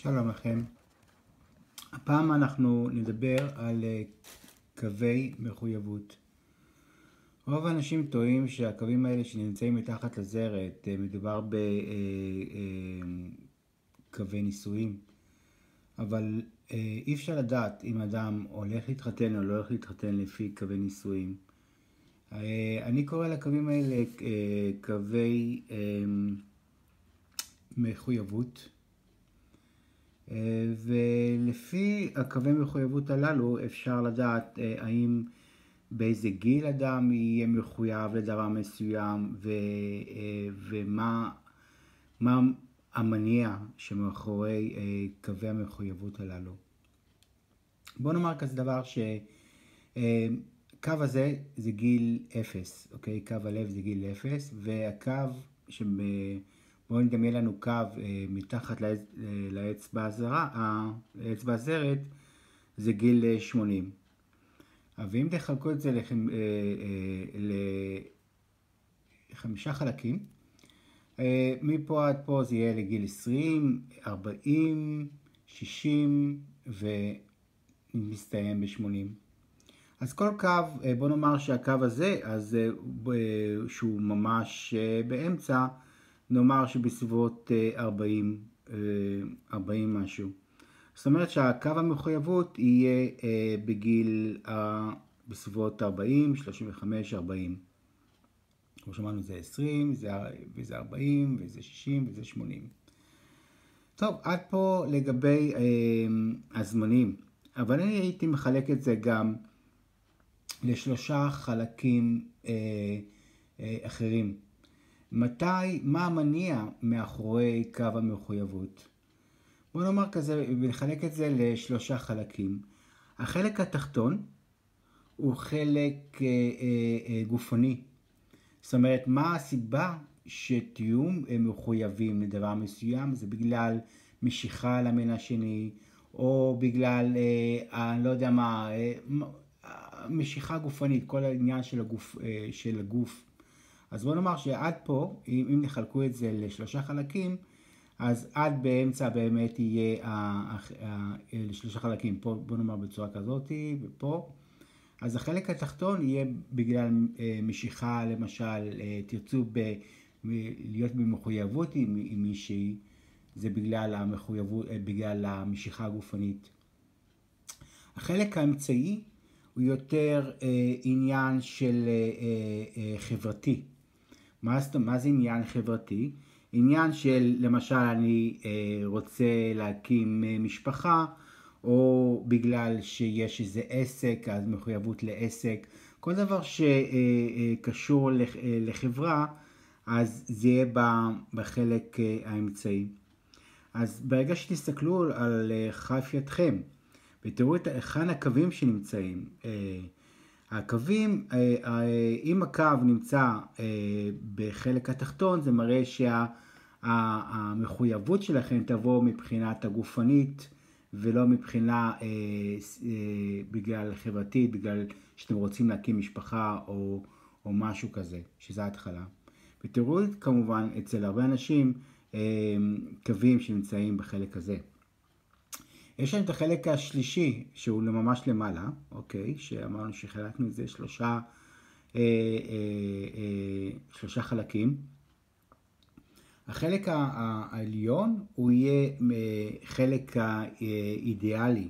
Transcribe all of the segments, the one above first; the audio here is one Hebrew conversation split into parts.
שלום לכם. הפעם אנחנו נדבר על קווי מחויבות. רוב האנשים טועים שהקווים האלה שנמצאים מתחת לזרת, מדובר בקווי נישואים. אבל אי אפשר לדעת אם אדם הולך להתחתן או לא הולך להתחתן לפי קווי נישואים. אני קורא לקווים האלה קווי מחויבות. ולפי הקווי מחויבות הללו אפשר לדעת האם באיזה גיל אדם יהיה מחויב לדבר מסוים ומה המניע שמאחורי קווי המחויבות הללו. בוא נאמר כזה דבר שקו הזה זה גיל 0, אוקיי? קו הלב זה גיל 0, והקו בואו נדמיין לנו קו מתחת לאצבע הזרת, זה גיל 80. ואם תחלקו את זה ל5 חלקים, מפה עד פה זה יהיה לגיל 20, 40, 60 ומסתיים ב-80. אז כל קו, בוא נאמר שהקו הזה, אז שהוא ממש באמצע, נאמר שבסביבות 40 משהו. זאת אומרת שהקו המחויבות יהיה בגיל בסביבות 40, 35, 40. כמו שאמרנו זה 20, וזה 40, וזה 60, וזה 80. טוב, עד פה לגבי הזמנים. אבל אני הייתי מחלק את זה גם לשלושה חלקים אחרים. מה המניע מאחורי קו המחויבות? בוא נאמר כזה, ונחלק את זה לשלושה חלקים. החלק התחתון הוא חלק גופני. זאת אומרת, מה הסיבה שתהיו מחויבים לדבר מסוים? זה בגלל משיכה למין השני, או בגלל, אני לא יודע מה, משיכה גופנית, כל העניין של הגוף. אז בוא נאמר שעד פה, אם נחלקו את זה לשלושה חלקים, אז עד באמצע באמת יהיה לשלושה חלקים. פה בוא נאמר בצורה כזאת ופה. אז החלק התחתון יהיה בגלל משיכה, למשל, תרצו להיות במחויבות עם מישהי, זה בגלל המשיכה הגופנית. החלק האמצעי הוא יותר עניין של חברתי. מה זה עניין חברתי? עניין של, למשל, אני רוצה להקים משפחה, או בגלל שיש איזה עסק, אז מחויבות לעסק. כל דבר שקשור לחברה, אז זה יהיה בחלק האמצעי. אז ברגע שתסתכלו על כף ידכם, ותראו את היכן הקווים שנמצאים. הקווים, אם הקו נמצא בחלק התחתון, זה מראה שהמחויבות שלכם תבוא מבחינת הגופנית, ולא מבחינה בגלל חברתית, בגלל שאתם רוצים להקים משפחה או משהו כזה, שזה ההתחלה. ותראו כמובן אצל הרבה אנשים קווים שנמצאים בחלק הזה. יש לנו את החלק השלישי, שהוא ממש למעלה, אוקיי? שאמרנו שחלקנו את זה שלושה חלקים. החלק העליון הוא יהיה חלק האידיאלי.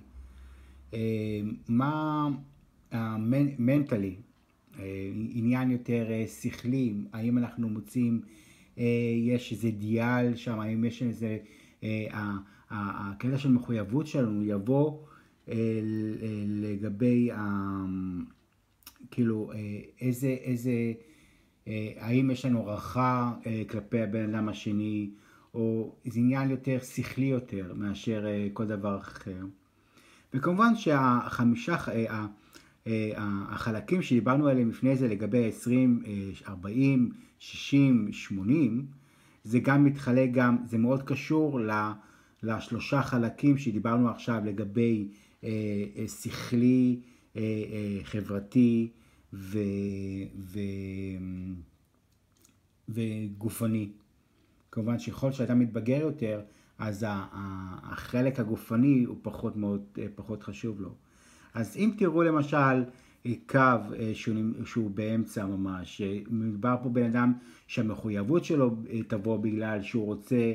מה מנטלי, עניין יותר שכלי, האם אנחנו מוצאים, יש איזה אידיאל שם, האם יש איזה, הקטע של מחויבות שלנו יבוא לגבי, כאילו, האם יש לנו הערכה כלפי הבן אדם השני, או איזה עניין יותר שכלי יותר מאשר כל דבר אחר. וכמובן החלקים שדיברנו עליהם לפני זה לגבי 20, 40, 60, 80, זה גם מתחלק זה מאוד קשור לשלושה חלקים שדיברנו עכשיו לגבי שכלי, חברתי וגופני. כמובן שכל שאתה מתבגר יותר, אז החלק הגופני הוא פחות חשוב לו. אז אם תראו למשל קו שהוא באמצע ממש, מדובר פה בן אדם שהמחויבות שלו תבוא בגלל שהוא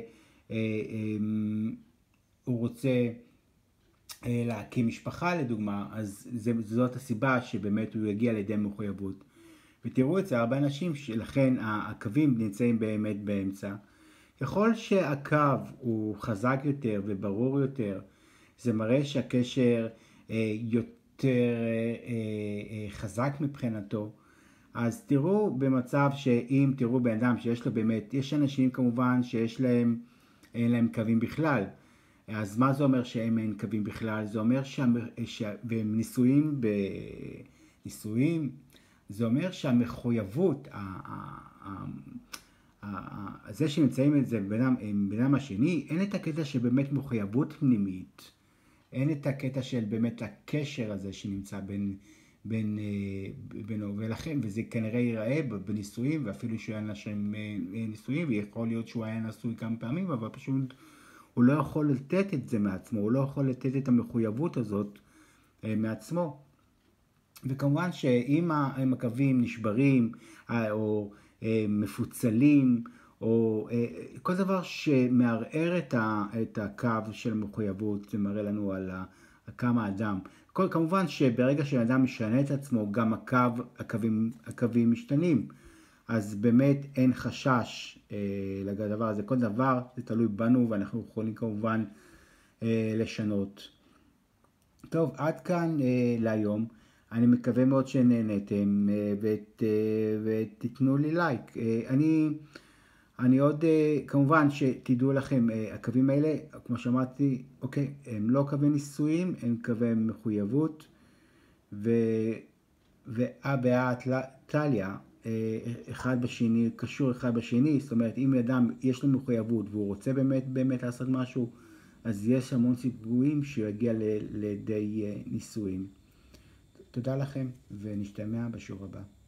רוצה להקים משפחה לדוגמה, אז זאת הסיבה שבאמת הוא יגיע לידי מחויבות. ותראו את זה, הרבה אנשים שלכן הקווים נמצאים באמת באמצע. ככל שהקו הוא חזק יותר וברור יותר, זה מראה שהקשר יותר חזק מבחינתו. אז תראו במצב שאם תראו בן אדם שיש לו באמת, יש אנשים כמובן אין להם קווים בכלל. אז מה זה אומר שהם אין קווים בכלל? זה אומר והם נישואים, זה אומר שהמחויבות, זה שנמצאים את זה בן אדם השני, אין את הקטע של באמת מחויבות פנימית, אין את הקטע של באמת הקשר הזה שנמצא בינו, ולכן, וזה כנראה ייראה בנישואים, ואפילו שהוא היה נישואים, ויכול להיות שהוא היה נשוי כמה פעמים, אבל פשוט הוא לא יכול לתת את זה מעצמו, הוא לא יכול לתת את המחויבות הזאת מעצמו. וכמובן שאם הקווים נשברים או מפוצלים, או כל דבר שמערער את הקו של המחויבות, זה מראה לנו על כמה אדם. כמובן שברגע שאדם משנה את עצמו, גם הקווים משתנים. אז באמת אין חשש לדבר הזה. כל דבר זה תלוי בנו, ואנחנו יכולים כמובן לשנות. טוב, עד כאן להיום. אני מקווה מאוד שנהנתם ותתנו לי לייק. אני עוד, כמובן שתדעו לכם, הקווים האלה, כמו שאמרתי, אוקיי, הם לא קווי נישואים, הם קווי מחויבות, טליה, אחד בשני, קשור אחד בשני, זאת אומרת, אם אדם יש לו מחויבות והוא רוצה באמת לעשות משהו, אז יש המון סיכויים שהוא יגיע לידי נישואים. תודה לכם, ונשתמע בשיעור הבא.